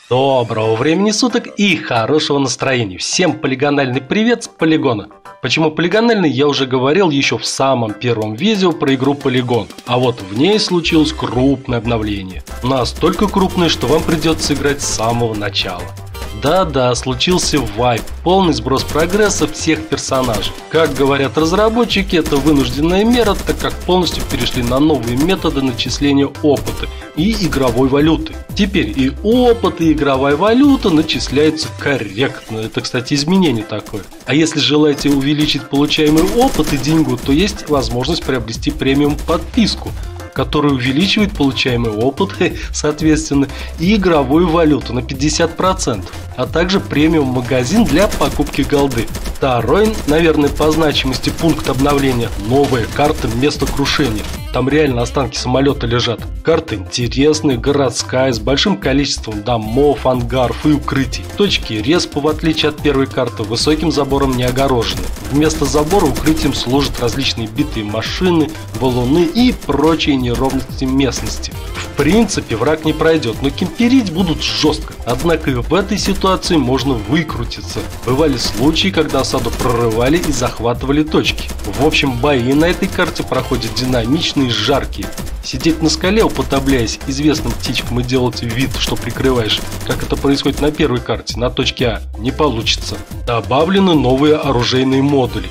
Доброго времени суток и хорошего настроения. Всем полигональный привет с полигона. Почему полигональный, я уже говорил еще в самом первом видео про игру Polygon. А вот в ней случилось крупное обновление. Настолько крупное, что вам придется играть с самого начала. Да-да, случился вайп, полный сброс прогресса всех персонажей. Как говорят разработчики, это вынужденная мера, так как полностью перешли на новые методы начисления опыта и игровой валюты. Теперь и опыт, и игровая валюта начисляются корректно. Это, кстати, изменение такое. А если желаете увеличить получаемый опыт и деньгу, то есть возможность приобрести премиум подписку, который увеличивает получаемый опыт, соответственно, и игровую валюту на 50%, а также премиум-магазин для покупки голды. Второй, наверное, по значимости пункт обновления – новая карта места крушения. Там реально останки самолета лежат. Карта интересная, городская, с большим количеством домов, ангаров и укрытий. Точки респа, в отличие от первой карты, высоким забором не огорожены. Вместо забора укрытием служат различные битые машины, валуны и прочие неровности местности. В принципе, враг не пройдет, но кемперить будут жестко. Однако и в этой ситуации можно выкрутиться. Бывали случаи, когда осаду прорывали и захватывали точки. В общем, бои на этой карте проходят динамичные и жаркие. Сидеть на скале, уподобляясь известным птичкам, и делать вид, что прикрываешь, как это происходит на первой карте, на точке А, не получится. Добавлены новые оружейные модули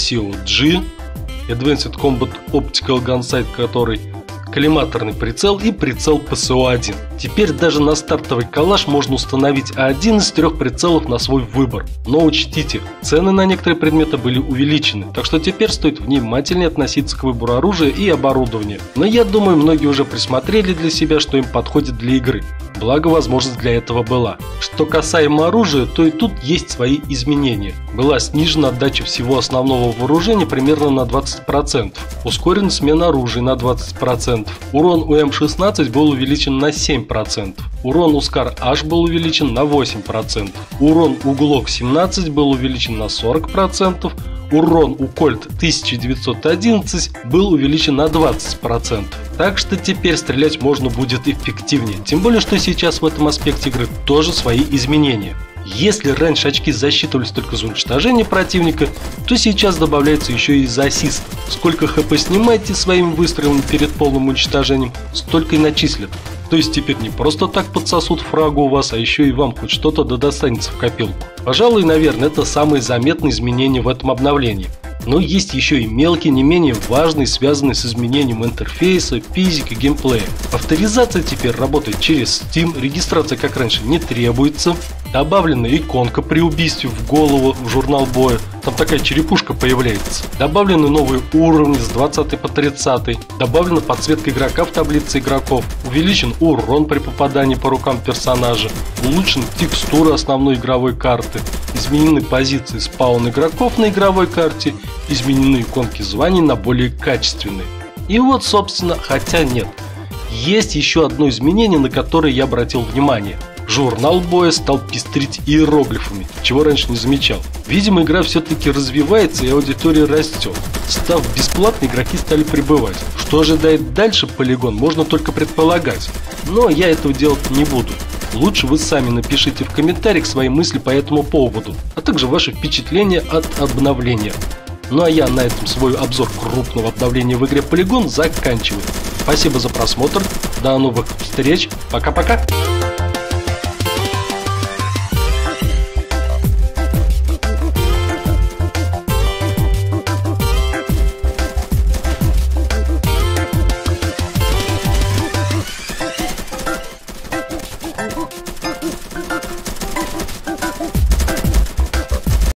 ECOG, Advanced Combat Optical Gunsight, который коллиматорный прицел и прицел ПСО-1. Теперь даже на стартовый калаш можно установить один из 3 прицелов на свой выбор. Но учтите, цены на некоторые предметы были увеличены, так что теперь стоит внимательнее относиться к выбору оружия и оборудования. Но я думаю, многие уже присмотрели для себя, что им подходит для игры. Благо, возможность для этого была. Что касаемо оружия, то и тут есть свои изменения. Была снижена отдача всего основного вооружения примерно на 20%. Ускорена смена оружия на 20%. Урон у М16 был увеличен на 7%. Урон у Scar H был увеличен на 8%. Урон у Glock 17 был увеличен на 40%. Урон у Colt 1911 был увеличен на 20%. Так что теперь стрелять можно будет эффективнее. Тем более, что сейчас в этом аспекте игры тоже свои изменения. Если раньше очки засчитывались только за уничтожение противника, то сейчас добавляется еще и за ассист. Сколько хп снимаете своими выстрелами перед полным уничтожением, столько и начислят. То есть теперь не просто так подсосут фрагу у вас, а еще и вам хоть что-то да достанется в копилку. Пожалуй, наверное, это самые заметные изменения в этом обновлении. Но есть еще и мелкие, не менее важные, связанные с изменением интерфейса, физики, геймплея. Авторизация теперь работает через Steam, регистрация как раньше не требуется. Добавлена иконка при убийстве в голову в журнал боя, там такая черепушка появляется. Добавлены новые уровни с 20 по 30. Добавлена подсветка игрока в таблице игроков. Увеличен урон при попадании по рукам персонажа. Улучшены текстуры основной игровой карты. Изменены позиции спаун игроков на игровой карте. Изменены иконки званий на более качественные. И вот, собственно, хотя нет. Есть еще одно изменение, на которое я обратил внимание. Журнал боя стал пестрить иероглифами, чего раньше не замечал. Видимо, игра все-таки развивается и аудитория растет. Став бесплатной, игроки стали прибывать. Что ожидает дальше Polygon, можно только предполагать. Но я этого делать не буду. Лучше вы сами напишите в комментариях свои мысли по этому поводу, а также ваши впечатления от обновления. Ну а я на этом свой обзор крупного обновления в игре Polygon заканчиваю. Спасибо за просмотр, до новых встреч, пока-пока!